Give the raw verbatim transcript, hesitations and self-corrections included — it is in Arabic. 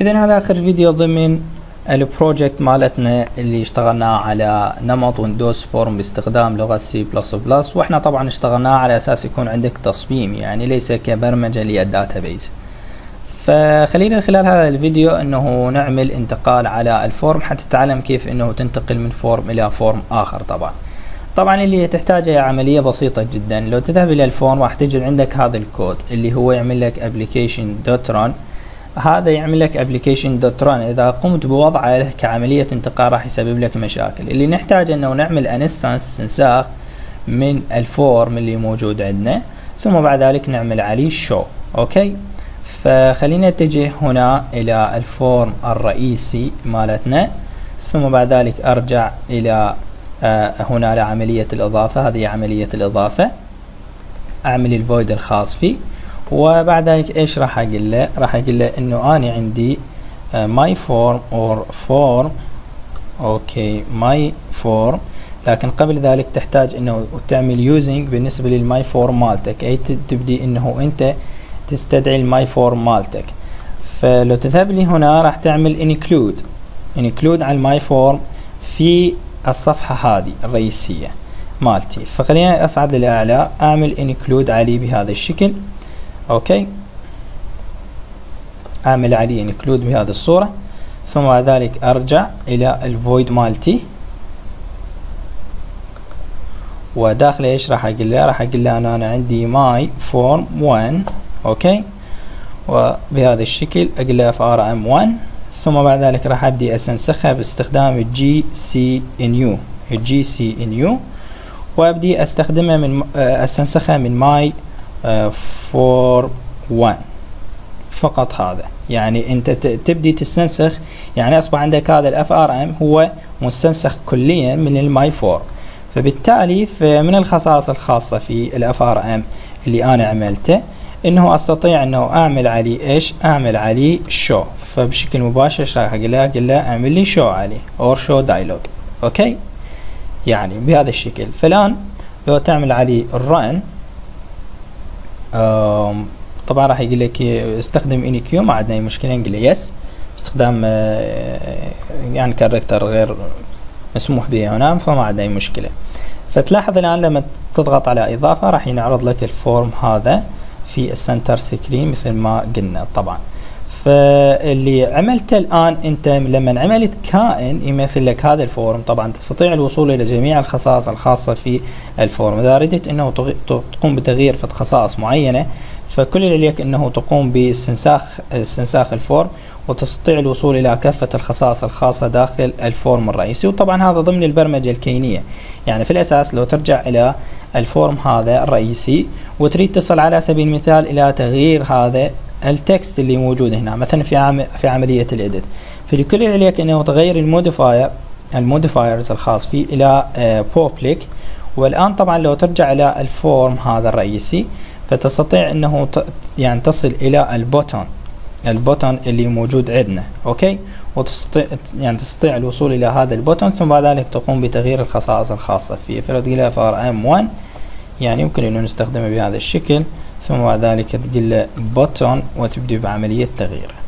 إذا هذا آخر فيديو ضمن البروجكت مالتنا اللي اشتغلناه على نمط ويندوز فورم باستخدام لغة سي بلس بلس، واحنا طبعا اشتغلناه على اساس يكون عندك تصميم، يعني ليس كبرمجة للداتابيز. فخلينا خلال هذا الفيديو انه نعمل انتقال على الفورم حتى تتعلم كيف انه تنتقل من فورم الى فورم اخر. طبعا طبعا اللي تحتاجه هي عملية بسيطة جدا. لو تذهب الى الفورم راح تجد عندك هذا الكود اللي هو يعمل لك application.run. هذا يعمل لك application.run اذا قمت بوضعه كعملية انتقال راح يسبب لك مشاكل. اللي نحتاج انه نعمل انستنس استنساخ من الفورم اللي موجود عندنا، ثم بعد ذلك نعمل عليه show. اوكي، فخلينا نتجه هنا الى الفورم الرئيسي مالتنا، ثم بعد ذلك ارجع الى آه هنا لعملية الاضافة. هذه عملية الاضافة، اعمل الفويد الخاص فيه، وبعد ذلك ايش راح اقول له؟ راح اقول له انه انا عندي ماي فورم اور فورم. اوكي ماي فورم، لكن قبل ذلك تحتاج انه تعمل يوزنج بالنسبه للماي فورم مالتك، اي تبدي انه انت تستدعي الماي فورم مالتك. فلو تذهب لي هنا راح تعمل انكلود انكلود على الماي فورم في الصفحه هذه الرئيسيه مالتي. فخلينا اصعد للاعلى، اعمل انكلود عليه بهذا الشكل. اوكي، اعمل عليه انكلود بهذه الصورة، ثم بعد ذلك ارجع الى الفويد مالتي، وداخله ايش راح اقول له؟ راح اقول له انا, أنا عندي ماي فورم واحد. اوكي، وبهذا الشكل اقول له اف ار ام واحد، ثم بعد ذلك راح ابدي استنسخها باستخدام الجي سي ان يو الجي سي ان يو وابدي استخدمها من استنسخها من ماي فور واحد فقط. هذا يعني انت تبدي تستنسخ، يعني اصبح عندك هذا الاف ار ام هو مستنسخ كليا من الماي فور. فبالتالي من الخصائص الخاصة في الاف ار ام اللي انا عملته انه استطيع انه اعمل عليه ايش؟ اعمل عليه شو. فبشكل مباشر ايش راح اقول له؟ اقول له اعمل لي شو عليه اور شو دايلوج. اوكي، يعني بهذا الشكل. فالان لو تعمل عليه الرن طبعا راح يقول لك استخدم اني كيو، ما عندنا اي مشكله. نقول له يس، استخدام يعني كاركتر غير مسموح به هنا، فما عندنا اي مشكله. فتلاحظ الان لما تضغط على اضافه راح ينعرض لك الفورم هذا في السنتر سكرين مثل ما قلنا. طبعا فاللي عملته الان انت لما عملت كائن يمثل لك هذا الفورم، طبعا تستطيع الوصول الى جميع الخصائص الخاصه في الفورم. اذا ردت انه تقوم بتغيير فد خصائص معينه، فكل اللي عليك انه تقوم باستنساخ استنساخ الفورم، وتستطيع الوصول الى كافه الخصائص الخاصه داخل الفورم الرئيسي. وطبعا هذا ضمن البرمجه الكينيه. يعني في الاساس لو ترجع الى الفورم هذا الرئيسي وتريد تصل على سبيل المثال الى تغيير هذا التكست اللي موجود هنا مثلا في عم في عمليه الاديت، فلكل اللي عليك انه تغير الموديفاير الموديفايرز الخاص فيه الى بوبليك. والان طبعا لو ترجع الى الفورم هذا الرئيسي فتستطيع انه يعني تصل الى البوتون البوتون اللي موجود عندنا. اوكي، وتستطيع يعني تستطيع الوصول الى هذا البوتون، ثم بعد ذلك تقوم بتغيير الخصائص الخاصه فيه. فلو تقول له اف ار ام واحد يعني يمكن انه نستخدمه بهذا الشكل، ثم بعد ذلك تقول له بوتون وتبدي بعمليه تغيير.